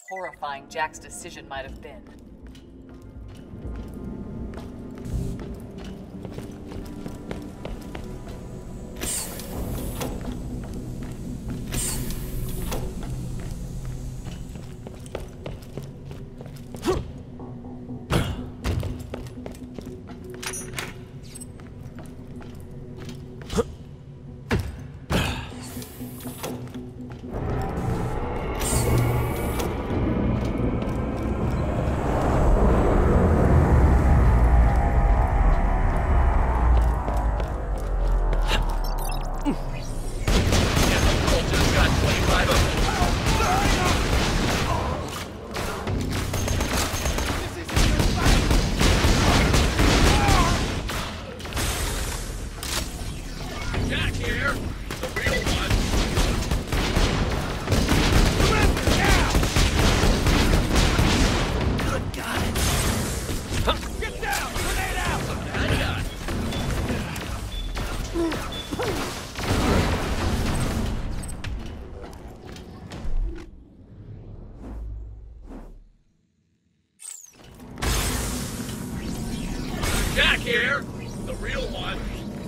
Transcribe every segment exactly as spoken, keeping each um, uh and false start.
horrifying Jack's decision might have been. Jack here, the real one.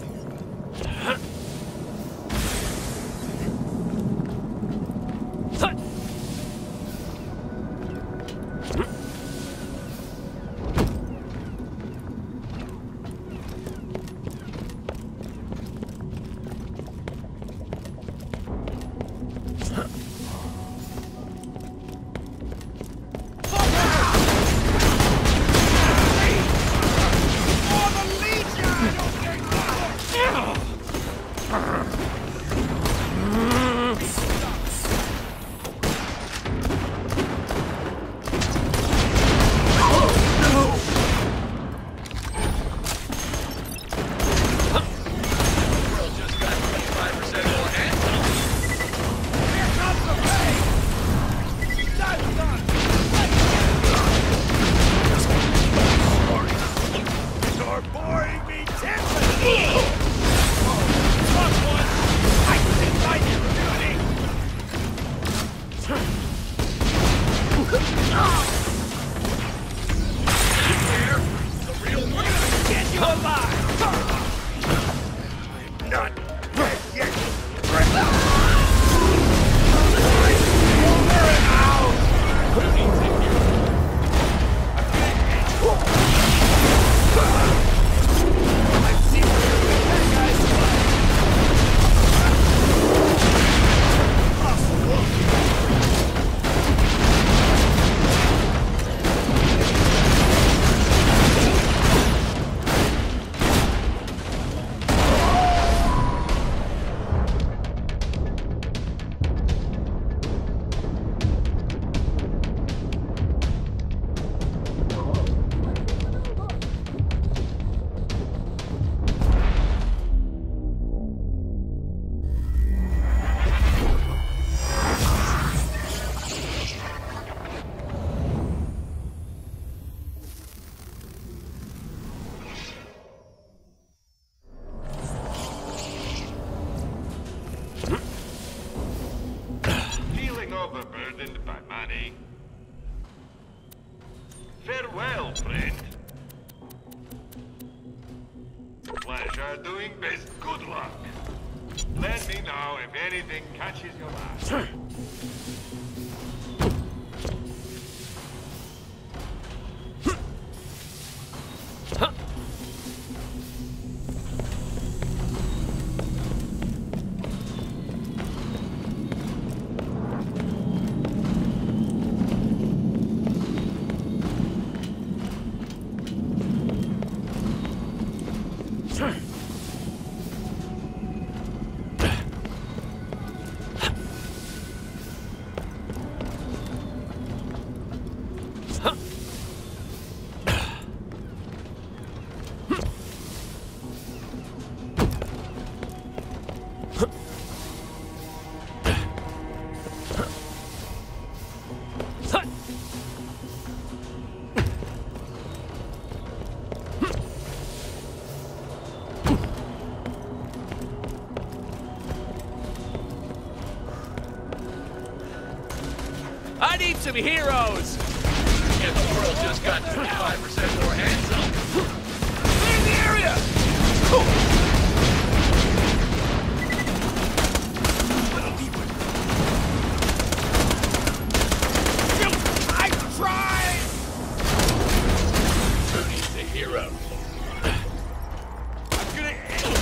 Overburdened by money. Farewell, friend. Pleasure doing best. Good luck. Let me know if anything catches your eye. some heroes! And the world just got twenty-five percent more handsome. Clear the area! I tried! Who needs a hero? I'm gonna end you!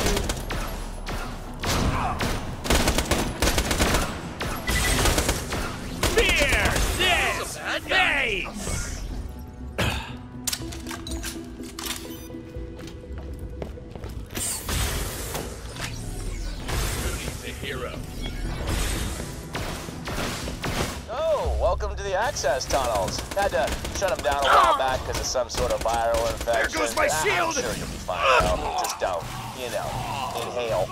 Fear this face! Who needs a hero? Oh, welcome to the access tunnels. Had to shut them down a while back because of some sort of viral infection. There goes my Ah, shield! I'm sure you'll be fine, though. Just don't, you know, inhale.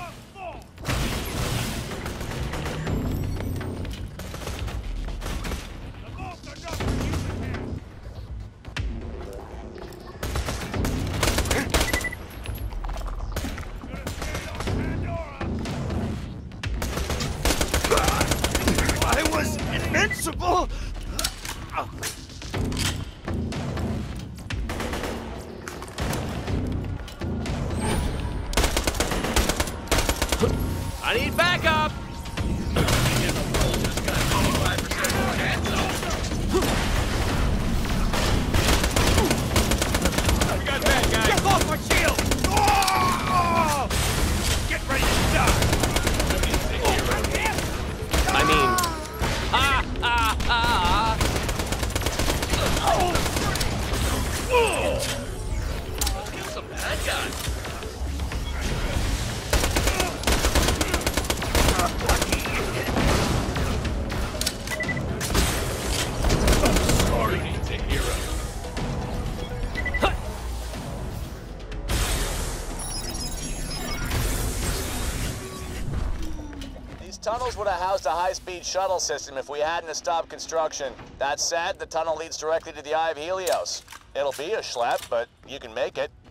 I was invincible! I need backup! And the world just got twenty-five percent more handsome. I got that guy! Get off my shield! Oh! Get ready to die! Who needs a hero? I mean... Ah, ah, ah! Kill some bad guys. Who needs a hero? These tunnels would have housed a high-speed shuttle system if we hadn't have stopped construction. That said, the tunnel leads directly to the Eye of Helios. It'll be a schlep, but you can make it.